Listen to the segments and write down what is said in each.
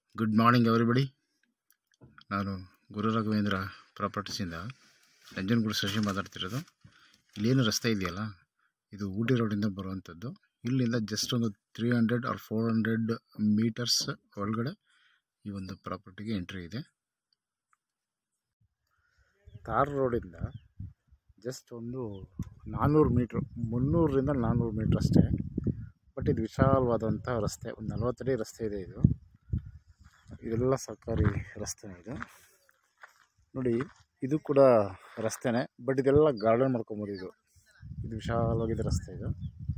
Good morning everybody. ನಾನು ಗುರು ರಾಘವೇಂದ್ರ ಪ್ರಾಪರ್ಟೀಸಿಂದ ನಂಜನಗೂಡು ಶಶಿ ಮಾತಾಡ್ತಿರೋದು. ಇಲ್ಲೇನು ರಸ್ತೆ ಇದೆಯಲ್ಲ, ಇದು ಊಟಿ ರೋಡಿಂದ ಬರುವಂಥದ್ದು. ಇಲ್ಲಿಂದ ಜಸ್ಟ್ ಒಂದು 300 or 400 ಮೀಟರ್ಸ್ ಒಳಗಡೆ ಈ ಒಂದು ಪ್ರಾಪರ್ಟಿಗೆ ಎಂಟ್ರಿ ಇದೆ. ತಾರ್ ರೋಡಿಂದ ಜಸ್ಟ್ ಒಂದು 400 ಮೀಟ್ರ್, 300ರಿಂದ 400 ಮೀಟ್ರ್ ಅಷ್ಟೇ. ಬಟ್ ಇದು ವಿಶಾಲವಾದಂಥ ರಸ್ತೆ, ಒಂದು 40 ಅಡಿ ರಸ್ತೆ ಇದೆ. ಇದೆಲ್ಲ ಸರ್ಕಾರಿ ರಸ್ತೆನೇ ಇದು ನೋಡಿ. ಇದು ಕೂಡ ರಸ್ತೆನೇ, ಬಟ್ ಇದೆಲ್ಲ ಗಾರ್ಡನ್ ಮಾಡ್ಕೊಬೋದು. ಇದು ವಿಶಾಲವಾಗಿದೆ ರಸ್ತೆ ಇದು.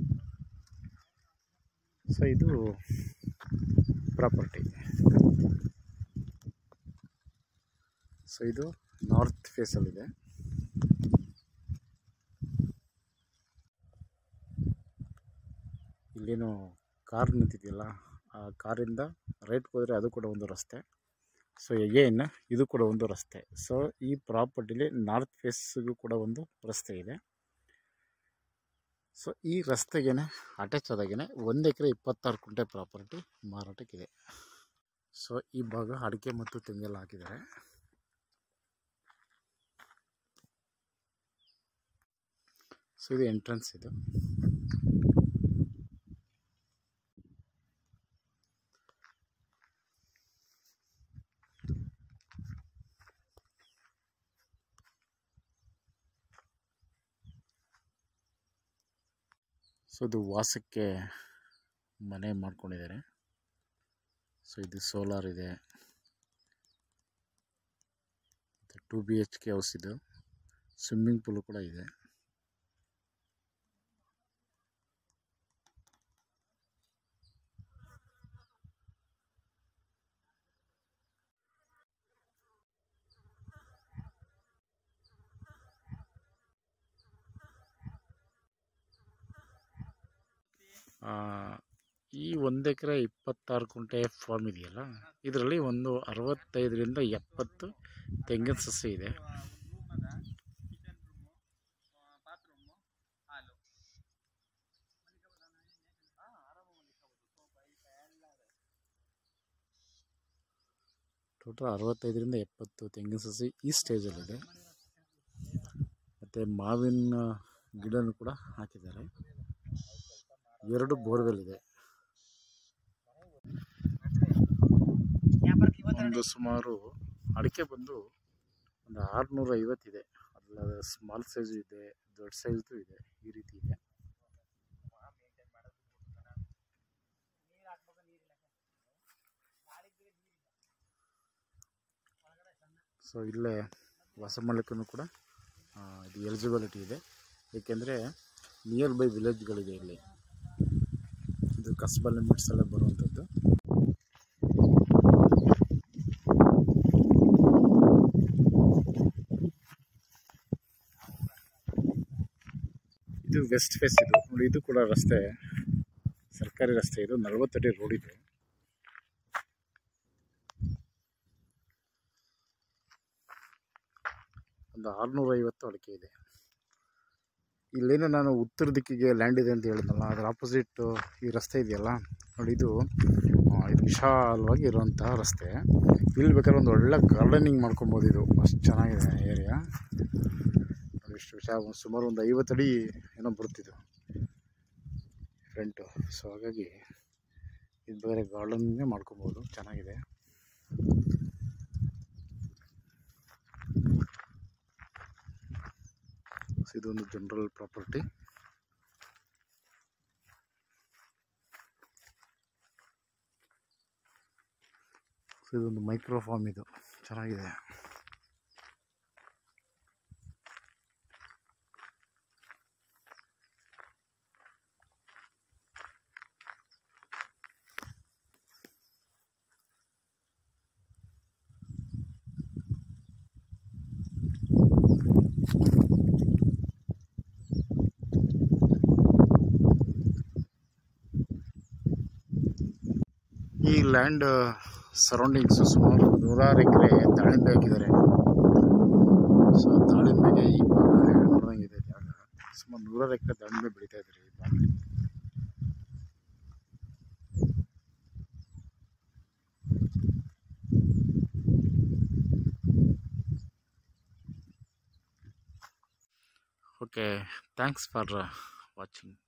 ಸೊ ಇದು ಪ್ರಾಪರ್ಟಿ. ಸೊ ಇದು ನಾರ್ತ್ ಫೇಸಲ್ಲಿದೆ. ಇಲ್ಲೇನು ಕಾರ್ ನಿಂತಿದೆಯಲ್ಲ, ಆ ಕಾರಿಂದ ರೈಟ್ಗೆ ಹೋದರೆ ಅದು ಕೂಡ ಒಂದು ರಸ್ತೆ. ಸೊ ಎಗೇನ್ ಇದು ಕೂಡ ಒಂದು ರಸ್ತೆ. ಸೊ ಈ ಪ್ರಾಪರ್ಟಿಲಿ ನಾರ್ತ್ ಫೇಸ್ಗೂ ಕೂಡ ಒಂದು ರಸ್ತೆ ಇದೆ. ಸೊ ಈ ರಸ್ತೆಗೇನೆ ಅಟ್ಯಾಚ್ ಆದಾಗೇ 1 ಎಕರೆ 26 ಗುಂಟೆ ಪ್ರಾಪರ್ಟಿ ಮಾರಾಟಕ್ಕಿದೆ. ಸೊ ಈ ಭಾಗ ಅಡಿಕೆ ಮತ್ತು ತೆಂಗೆಲ್ಲ ಹಾಕಿದ್ದಾರೆ. ಸೊ ಇದು ಎಂಟ್ರೆನ್ಸ್. ಇದು ಸೊ ಇದು ವಾಸಕ್ಕೆ ಮನೆ ಮಾಡ್ಕೊಂಡಿದ್ದಾರೆ. ಸೊ ಇದು ಸೋಲಾರ್ ಇದೆ, 2 BHK ಹೌಸ್. ಇದು ಸ್ವಿಮ್ಮಿಂಗ್ ಪೂಲು ಕೂಡ ಇದೆ. ಈ 1 ಎಕರೆ 26 ಗುಂಟೆ ಫಾರ್ಮ್ ಇದೆಯಲ್ಲ, ಇದರಲ್ಲಿ ಒಂದು 65ರಿಂದ 70 ತೆಂಗಿನ ಸಸಿ ಇದೆ. ಟೋಟಲ್ 65ರಿಂದ 70 ತೆಂಗಿನ ಸಸಿ ಈ ಸ್ಟೇಜಲ್ಲಿದೆ. ಮತ್ತು ಮಾವಿನ ಗಿಡನೂ ಕೂಡ ಹಾಕಿದ್ದಾರೆ. 2 ಬೋರ್ವೆಲ್ ಇದೆ. ಒಂದು ಸುಮಾರು ಅಡಿಕೆ ಬಂದು ಒಂದು 650 ಇದೆ. ಅಲ್ಲ, ಸ್ಮಾಲ್ ಸೈಜು ಇದೆ, ದೊಡ್ಡ ಸೈಜ್ದು ಇದೆ, ಈ ರೀತಿ ಇದೆ. ಸೊ ಇಲ್ಲೇ ವಾಸ ಮಾಡಲಿಕ್ಕೂ ಕೂಡ ಇದು ಎಲಿಜಿಬಿಲಿಟಿ ಇದೆ. ಏಕೆಂದರೆ ನಿಯರ್ ಬೈ ವಿಲೇಜ್ಗಳಿದೆ ಇಲ್ಲಿ. ಇದು ಕಸ್ಬಾ ಲಿಮಿಟ್ಸಲ್ಲೇ ಬರುವಂಥದ್ದು. ಇದು ವೆಸ್ಟ್ ಫೇಸ್. ಇದು ನೋಡಿ, ಇದು ಕೂಡ ರಸ್ತೆ, ಸರ್ಕಾರಿ ರಸ್ತೆ. ಇದು 40 ಅಡಿ ರೋಡ್ ಇದೆ. ಒಂದು 650 ಅಡಿಕೆ ಇದೆ. ಇಲ್ಲೇನೋ ನಾನು ಉತ್ತರ ದಿಕ್ಕಿಗೆ ಲ್ಯಾಂಡ್ ಇದೆ ಅಂತ ಹೇಳಿದ್ನಲ್ಲ, ಅದರ ಆಪೋಸಿಟ್ ಈ ರಸ್ತೆ ಇದೆಯಲ್ಲ ನೋಡಿ. ಇದು ವಿಶಾಲವಾಗಿ ಇರುವಂತಹ ರಸ್ತೆ. ಇಲ್ಲಿ ಬೇಕಾದ್ರೆ ಒಂದು ಒಳ್ಳೆ ಗಾರ್ಡನಿಂಗ್ ಮಾಡ್ಕೊಬೋದು. ಇದು ಅಷ್ಟು ಚೆನ್ನಾಗಿದೆ ಏರಿಯಾ. ಇಷ್ಟು ವಿಶಾಲ, ಸುಮಾರು ಒಂದು 50 ಅಡಿ ಏನೋ ಬರುತ್ತಿದ್ದು ಫ್ರಂಟು. ಸೊ ಹಾಗಾಗಿ ಇದು ಬೇರೆ ಗಾರ್ಡನ್ನೇ ಮಾಡ್ಕೊಬೋದು, ಚೆನ್ನಾಗಿದೆ. ಸೊ ಇದೊಂದು ಜನರಲ್ ಪ್ರಾಪರ್ಟಿ. ಸೊ ಇದೊಂದು ಮೈಕ್ರೋ ಫಾರ್ಮ್. ಇದು ಚೆನ್ನಾಗಿದೆ. ಈ ಲ್ಯಾಂಡ್ ಸರೌಂಡಿಂಗ್ಸು ಸುಮಾರು 100 ಎಕರೆ ದಾಳಿಂಬೆ ಹಾಕಿದ್ದಾರೆ. ಸೊ ದಾಳಿಂಬೆಗೆ ಈ ಭಾಗ ನೋಡ್ದಂಗಿದೆ ಜಾಗ. ಸುಮಾರು 100 ಎಕರೆ ದಾಳಿಂಬೆ ಬೆಳೀತಾ ಇದ್ದಾರೆ ಈ ಭಾಗ. Okay, thanks for watching.